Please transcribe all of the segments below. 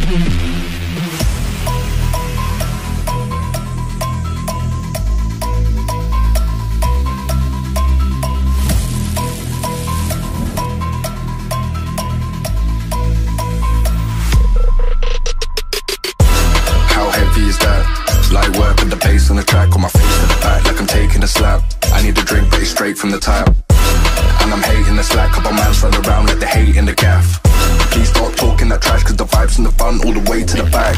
Light work with the bass on the track, on my face to the back like I'm taking a slap. I need a drink but it's straight from the tap. And I'm hating the slack, couple mans run around like they hate in the gaff. Please stop talking that trash cause the vibes and the fun all the way to the back.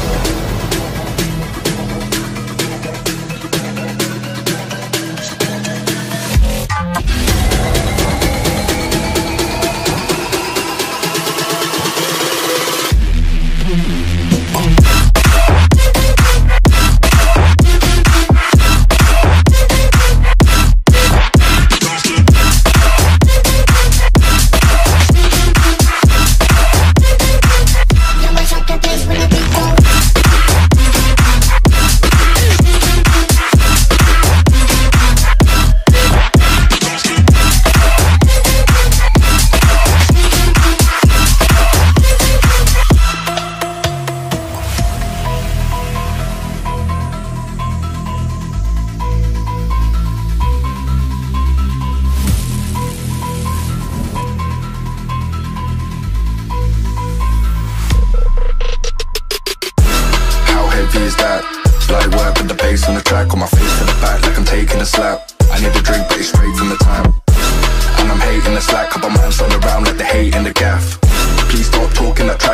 Is that light work with the bass on the track, on my face to the back like I'm taking a slap. I need a drink but it's straight from the tap. And I'm hating the slack, couple mans run around like they hate in the gaff. Please stop talking that trash